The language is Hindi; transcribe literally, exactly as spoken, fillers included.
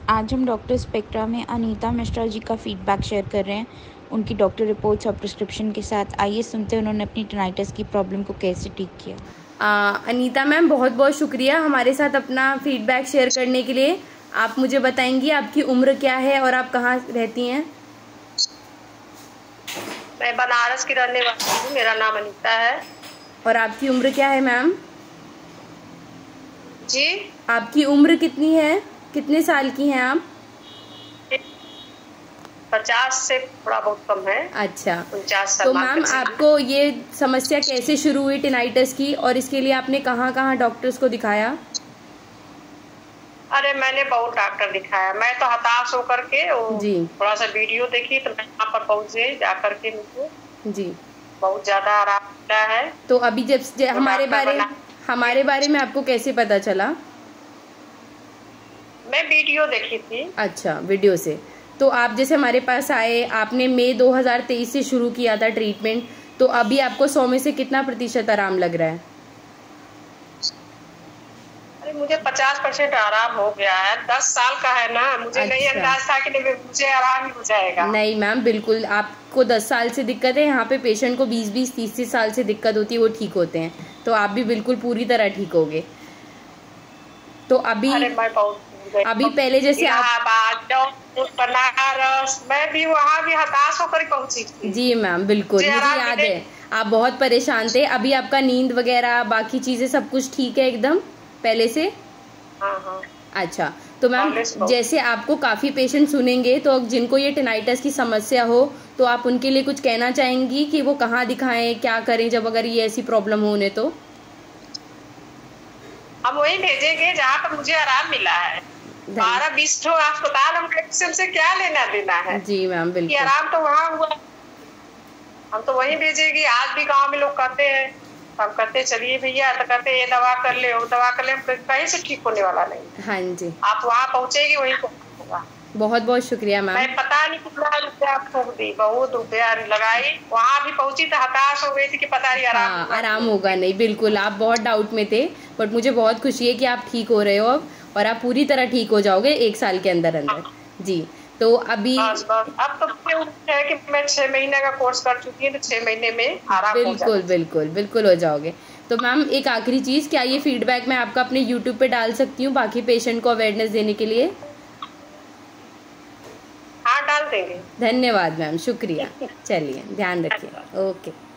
आज हम डॉक्टर स्पेक्ट्रा में अनीता मिश्रा जी का फीडबैक शेयर कर रहे हैं उनकी डॉक्टर रिपोर्ट्स और प्रिस्क्रिप्शन के साथ। आइए सुनते हैं उन्होंने अपनी टिनाइटिस की प्रॉब्लम को कैसे ठीक किया। आ, अनीता मैम, बहुत बहुत शुक्रिया हमारे साथ अपना फीडबैक शेयर करने के लिए। आप मुझे बताएंगी आपकी उम्र क्या है और आप कहाँ रहती हैं? मैं बनारस की रहने वाली हूँ, मेरा नाम अनीता है। और आपकी उम्र क्या है मैम? जी, आपकी उम्र कितनी है, कितने साल की हैं आप? पचास से थोड़ा बहुत कम है। अच्छा, उनचास साल। तो मैम आपको ये समस्या कैसे शुरू हुई टिनाइटिस की, और इसके लिए आपने कहाँ कहाँ डॉक्टर्स को दिखाया? अरे मैंने बहुत डॉक्टर दिखाया, मैं तो हताश होकर के जी थोड़ा सा वीडियो देखी तो मैं यहाँ पर पहुँचे, जाकर के मुझे जी बहुत ज्यादा आराम मिला है। तो अभी जब तो हमारे बारे हमारे बारे में आपको कैसे पता चला? मैं वीडियो देखी थी। अच्छा, वीडियो से। तो आप जैसे हमारे पास आए, आपने मई दो हज़ार तेईस से शुरू किया था ट्रीटमेंट, तो अभी आपको सौ में से कितना प्रतिशत आराम लग रहा है? अरे मुझे पचास परसेंट आराम हो गया है। दस साल का है ना, मुझे अच्छा। नहीं अंदाज था कि नहीं मुझे आराम ही हो जाएगा। नहीं मैम, बिल्कुल आपको दस साल से दिक्कत है। यहाँ पे पेशेंट को बीस बीस तीस तीस साल से दिक्कत होती है, वो ठीक होते हैं। तो आप भी बिल्कुल पूरी तरह ठीक होगे। तो अभी अरे मैं बहुत अभी पहले जैसे आप बनारस, मैं भी वहाँ भी हताश होकर पहुंची थी। जी मैम, बिल्कुल मुझे याद है, आप बहुत परेशान थे। अभी आपका नींद वगैरह बाकी चीजें सब कुछ ठीक है एकदम पहले से? हाँ हाँ। अच्छा, तो मैम जैसे आपको काफी पेशेंट सुनेंगे, तो जिनको ये टिनाइटिस की समस्या हो तो आप उनके लिए कुछ कहना चाहेंगी कि वो कहाँ दिखाएं, क्या करें जब अगर ये ऐसी प्रॉब्लम हो उन्हें? तो हम वही भेजेंगे जहाँ पर मुझे आराम मिला है। बारह बीस ठो अस्पताल हम से क्या लेना देना है। जी मैम, बिल्कुल आराम तो वहाँ हुआ, हम तो वही भेजेंगे। आज भी गांव में लोग कहते हैं, हम कहते चलिए भैया, तो कहते ये दवा कर ले, वो दवा कर ले, कहीं से ठीक होने वाला नहीं। हाँ जी, आप वहाँ पहुँचेगी वही होगा। बहुत बहुत शुक्रिया मैम। मैं पता नहीं कितना रुपया ठोक दी, बहुत रुपया लगाई, वहाँ भी पहुंची तो हताश हो गई थी कि पता नहीं आराम हाँ, आराम होगा नहीं। बिल्कुल, आप बहुत डाउट में थे, बट मुझे बहुत खुशी है कि आप ठीक हो रहे हो अब, और आप पूरी तरह ठीक हो जाओगे एक साल के अंदर अंदर। जी, तो अभी बस बस अब तो है कि मैं छह महीने का कोर्स कर चुकी हूँ, तो छह महीने में आराम हो जाएगा। बिल्कुल बिल्कुल बिल्कुल हो जाओगे। तो मैम एक आखिरी चीज, क्या ये फीडबैक मैं आपका अपने यूट्यूब पे डाल सकती हूँ बाकी पेशेंट को अवेयरनेस देने के लिए? हाँ, डाल देंगे। धन्यवाद मैम, शुक्रिया। चलिए, ध्यान रखिए। ओके।